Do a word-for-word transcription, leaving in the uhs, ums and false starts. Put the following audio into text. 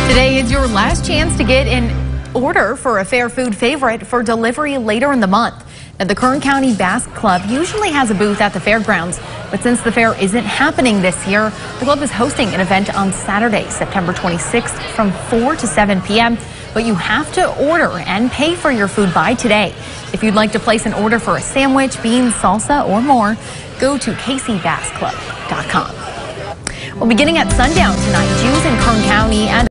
Today is your last chance to get an order for a fair food favorite for delivery later in the month. Now, the Kern County Basque Club usually has a booth at the fairgrounds, but since the fair isn't happening this year, the club is hosting an event on Saturday, September twenty-sixth from four to seven p m But you have to order and pay for your food by today. If you'd like to place an order for a sandwich, beans, salsa, or more, go to k c basque club dot com. Well, beginning at sundown tonight, Jews in Kern County and